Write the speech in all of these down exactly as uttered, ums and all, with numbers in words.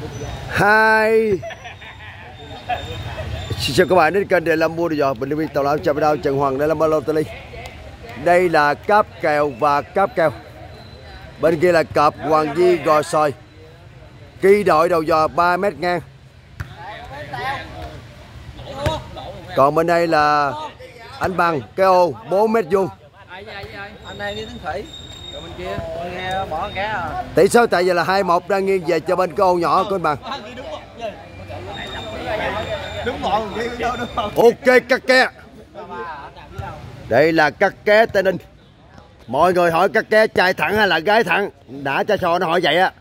hai. Xin chào các bạn đến kênh Đề Lâm mua đồ giò bình luận tàu lão chào đao Trần Hoàng Đề Lâm Ba Lô Tây. Đây là cáp kèo và cáp kèo. Bên kia là cặp Hoàng Di Gò Sòi. Kỳ đội đầu giò ba mét ngang. Còn bên đây là anh Bằng cái ô bốn mét vuông. Anh này đi Tấn Thủy. Rồi bên kia nghe bỏ cái à. Tỷ số tại giờ là hai một đang nghiêng về cho bên cái ô nhỏ của anh Bằng. Đúng rồi, đúng rồi. Ok cắt ke. Đây là cắt ké Tây Ninh. Mọi người hỏi cắt ké trai thẳng hay là gái thẳng? Đã cho sò nó hỏi vậy á.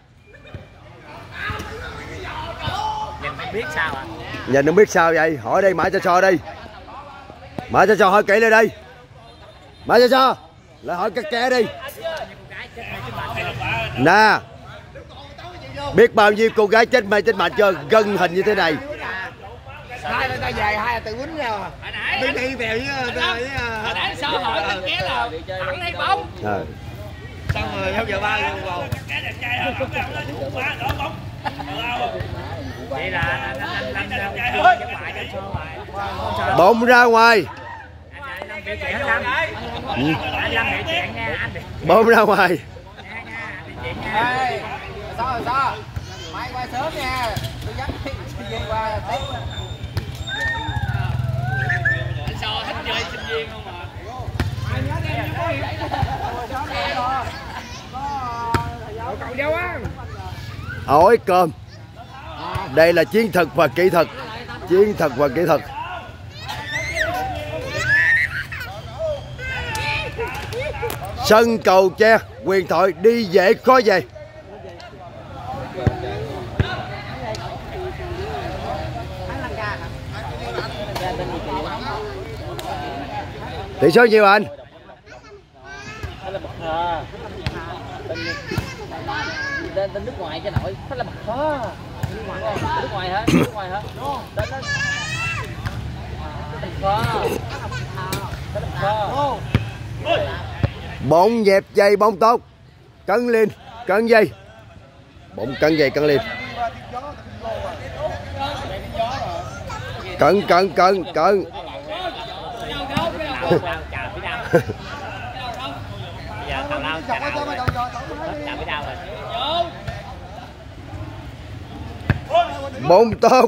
Nhìn không biết sao à? Nhìn không biết sao vậy? Hỏi đây Mã cho sò đi. Mã cho sò hỏi kỹ lên đây. Mã cho sò lại hỏi cắt ké đi. Nè, biết bao nhiêu cô gái chết mê chết mệt chưa? Gân hình như thế này. Hai người ta về hai là tự quýnh nhau à. Đi đi về với với hồi nãy sao hỏi cắt ké là thẳng hay bóng. À. Xong rồi không giờ ba luôn vào. Vậy là anh anh anh anh cái ngoại cho cho ngoài. Bóng ra ngoài. Anh Lâm biểu chuyện anh Lâm. Anh Lâm biểu chuyện nha anh. Bóng ra ngoài. Ê, sao rồi sao? Mai qua sớm nha. Tôi dắt đi qua tiếp. Anh so thích chơi sinh viên không mà. Cậu dâu á. Ổi cơm. Đây là chiến thuật và kỹ thuật. Chiến thuật và kỹ thuật. Sân Cầu Tre, Huyền Thoại đi dễ khó về. Tỷ số nhiêu anh? Tên tên nước ngoài cho nội, thế là bật khó. Nước ngoài hả? Nước ngoài hả? Tên nó khó. Khó. Bóng dẹp dây bóng tốt. Cấn lên, cấn dây. Bóng cấn dây cấn lên. Cấn cấn cấn cấn. Giờ tào lao chà đau rồi. Chà bị đau rồi. Bóng tốt.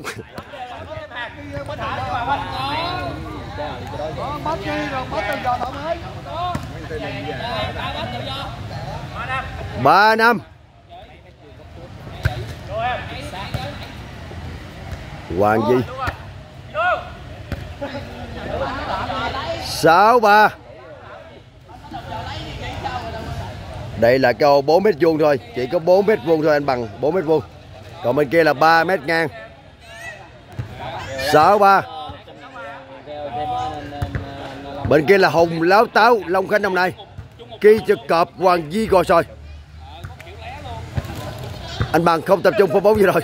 Ba năm. Hoàng Di. Sáu ba. Đây là cái ô bốn mét vuông thôi, chỉ có bốn mét vuông thôi anh Bằng, bốn mét vuông. Còn bên kia là ba mét ngang. Sáu ba. Bên kia là Hùng Láo Táo Long Khánh năm nay. Kỳ trực cọp Hoàng Di Gò Sòi. Anh Bằng không tập trung pha bóng gì rồi.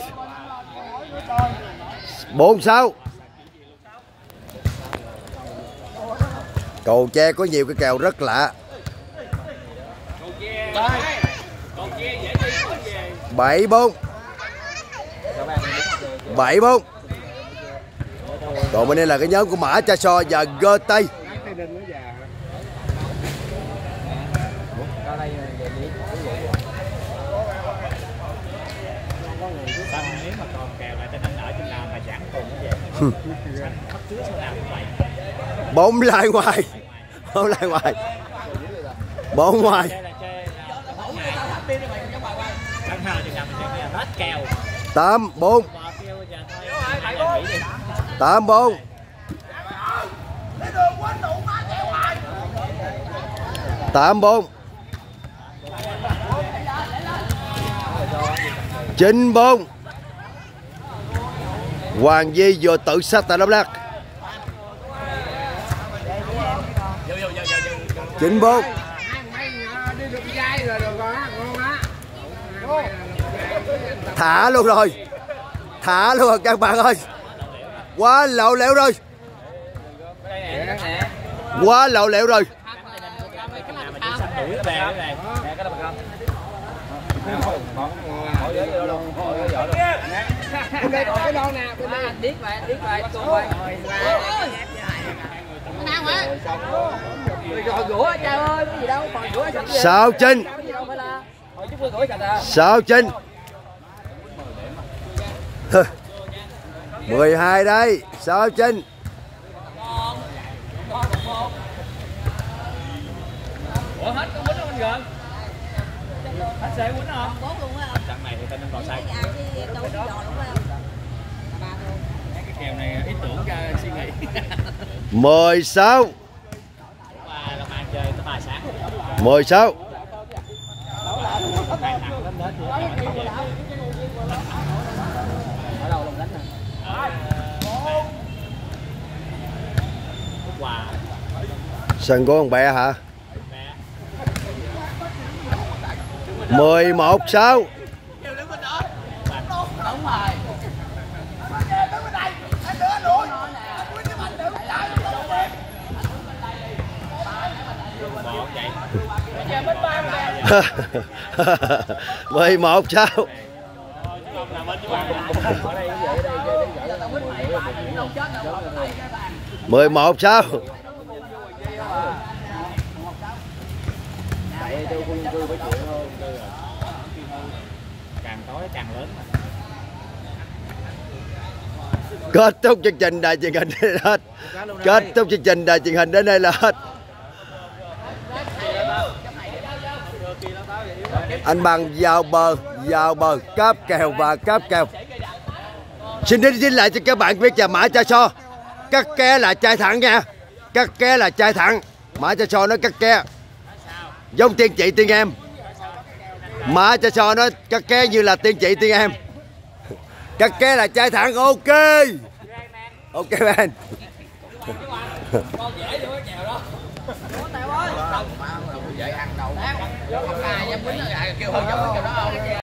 Bốn sáu. Cầu Tre có nhiều cái kèo rất lạ. Bảy bốn. Bảy bốn. Còn bên đây là cái nhóm của Mã Cha So và Gơ Tây. Nếu mà còn kèo lại tên anh ở trên nào mà chẳng cùng nó về. Bóng lại ngoài. Bóng lại ngoài. Bóng ngoài. Tám bốn. Tám bốn. Tám bốn. Chín bốn. Hoàng Di vừa tự sát tại Đắk Lắk. Chín bốn. Thả luôn rồi. Thả luôn rồi các bạn ơi. Quá lậu lẻo rồi. Quá lậu lẻo rồi. Bên đây còn cái non nè, bên đây anh biết vậy, anh biết vậy, cô ơi. Nào hả? Rồi rửa cha ơi, cái gì đâu, còn rửa sạch gì. Sáu chín. Hồi chút rửa sạch à. Sáu chín. mười hai đây, sáu chín. Ủa hết có quýnh không anh Gần? Hết xe quýnh không? Bốn luôn á. Trận này thì tên nên vào say. Cái kèo này ý tưởng ra suy nghĩ. mười sáu. Ba là mang chơi tới ba sáng. mười sáu. Ở đâu lòng đánh nè. Quà. Sân của con bè hả? mười một sáu. mười một sáu. mười một sáu. Càng tối càng lớn. Kết thúc chương trình đài truyền hình đến hết. Kết thúc chương trình đài truyền hình đến đây là hết. Anh Bằng vào bờ, vào bờ, cáp kèo và cáp kèo. Xin đi xin lại cho các bạn biết là mã cha so cắt ke là chai thẳng nha. Cắt ke là chai thẳng. Mã cha so nó cắt ke giống tiên chị tiên em. Mã cha so nó cắt ke như là tiên chị tiên em. Cắt ke là chai thẳng. Ok. Ok bạn. Con dễ vô cái kèo đó. Ủa Tèo ơi. Dễ ăn đâu. Tèo. Không ai dám quýnh kêu hơn giống cái kèo đó không?